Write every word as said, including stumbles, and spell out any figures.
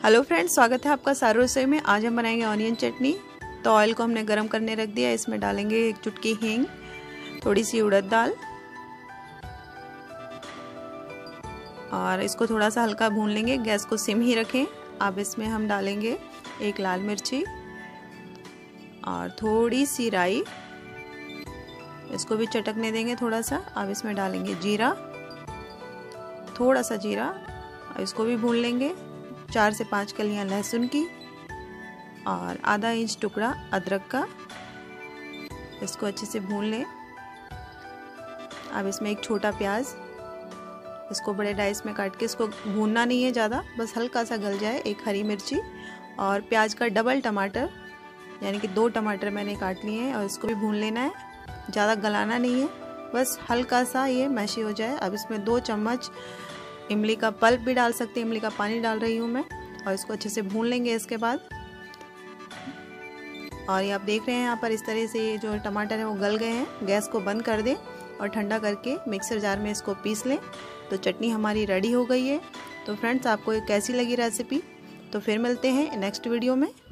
Hello friends, स्वागत है आपका सारू रसोई में। आज हम बनाएंगे ऑनियन चटनी। तो ऑयल को हमने गरम करने रख दिया। इसमें डालेंगे एक चुटकी हींग, थोड़ी सी उड़द दाल और इसको थोड़ा सा हल्का भून लेंगे। गैस को सिम ही रखें। अब इसमें हम डालेंगे एक लाल मिर्ची और थोड़ी सी राई, इसको भी चटकने देंगे थोड़ा सा। अब इसमें डालेंगे जीरा, थोड़ा सा जीरा, इसको भी भून लेंगे। चार से पाँच कलियां लहसुन की और आधा इंच टुकड़ा अदरक का, इसको अच्छे से भून लें। अब इसमें एक छोटा प्याज, इसको बड़े डाइस में काट के, इसको भूनना नहीं है ज़्यादा, बस हल्का सा गल जाए। एक हरी मिर्ची और प्याज का डबल टमाटर, यानी कि दो टमाटर मैंने काट लिए हैं और इसको भी भून लेना है। ज़्यादा गलाना नहीं है, बस हल्का सा ये मैशी हो जाए। अब इसमें दो चम्मच इमली का पल्प भी डाल सकते हैं, इमली का पानी डाल रही हूँ मैं, और इसको अच्छे से भून लेंगे इसके बाद। और ये आप देख रहे हैं यहाँ पर इस तरह से ये जो टमाटर है वो गल गए हैं। गैस को बंद कर दें और ठंडा करके मिक्सर जार में इसको पीस लें। तो चटनी हमारी रेडी हो गई है। तो फ्रेंड्स, आपको ये कैसी लगी रेसिपी? तो फिर मिलते हैं नेक्स्ट वीडियो में।